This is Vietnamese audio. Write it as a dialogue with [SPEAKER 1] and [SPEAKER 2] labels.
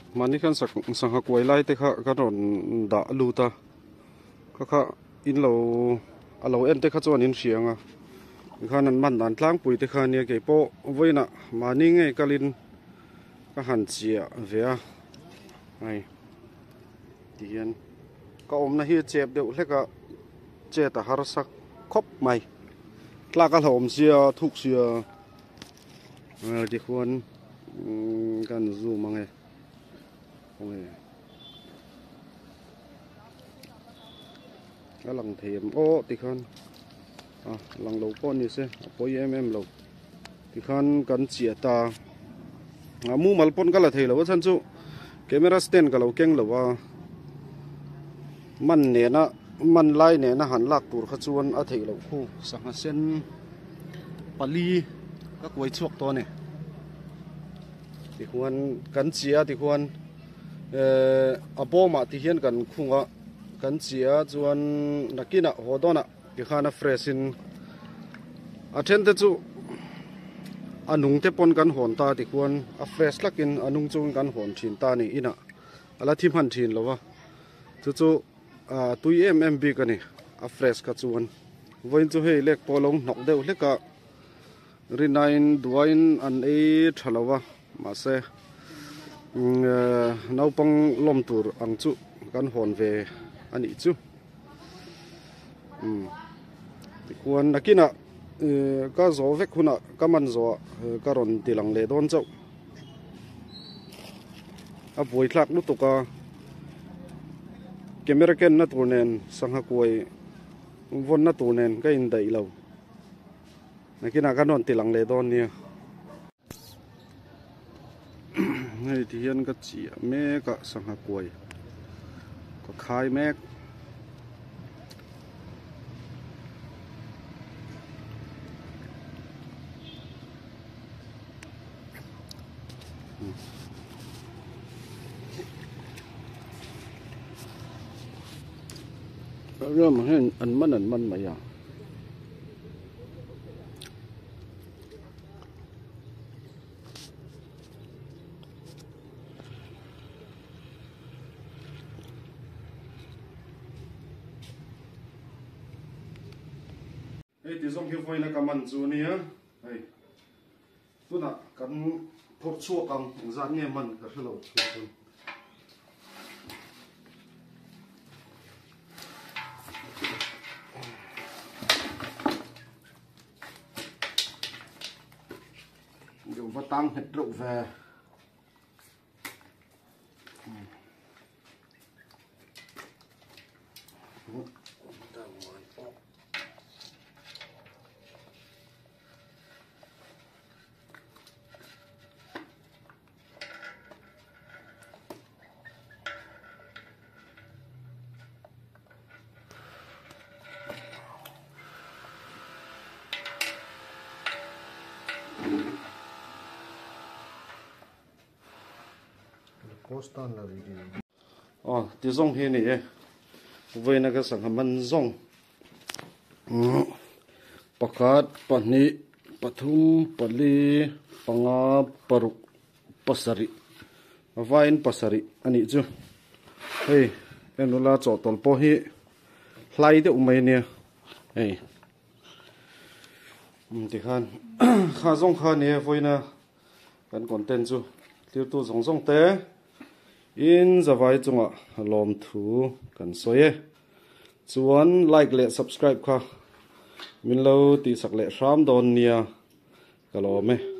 [SPEAKER 1] mani kan sang ha koi lai te kha ka ron da lu ta kha in lo alo en te kha chuan in hrianga khan an man dan tlang pui te kha nia ke po voina mani nge kalin ka han chia vea ai tian ka om na hi chep deuh hleka che ta har sak khop mai tla ka hlom sia thuk sia di khuan kan zu mangai ôi cái lằng thềm ô thì khăn lằng lầu con như thế bôi em lầu thì khăn cần chia ta mu mal pon cái là thề lầu chân chú camera stand cái lầu keng lầu man nè na man lai nè na hàn lạc tur khát chuan ở thề lầu khu sang sen pali các quầy chuộc to nè thì khuan cần chia thì khuan aboma ti hian kan khunga kan chia chuan nakina hodona ki khana freshin athen te chu anung te pon kan hon ta ti khuan a fresh lakin anung chung kan hon thin ta ni ina ala thim han thin lowa chu tui mmb ka ni a fresh ka chuan voin chu hei lek polong nok deuh hleka rinain duain an e thalawa ma se nau pang lom tur ang chu kan hon ve ani chu ti khuan nakina ka zo vek huna ka man zo ka ron tilang le don chau a boi thlak lu tuka camera ken na turnen sangha koi von na turnen ka in dai lo nakina ka ron tilang le don nia ngay thì hiện cái chỉ mẹ cả sang hạ quầy có khai mẹ rồi mà hay ăn mặn mà ya thì giống như vậy là cái mặn chú này á, tôi đã cắn thốt chua căng dán nhẹ mặn cả cái lẩu dùng vắt tăng hết rượu về thì giống thế này với nó cái sản phẩm giống pakat pani pathum pali panga paruk pasari vain pasari ani chu hey enula cho tol po hi hlai de umai ne hey ti khan kha zong kha ne voina kan content chu tiêu tu zong zong te in zawai chunga lom thu kan soye chuan like le subscribe kha min lo ti sak le ram don nia kalome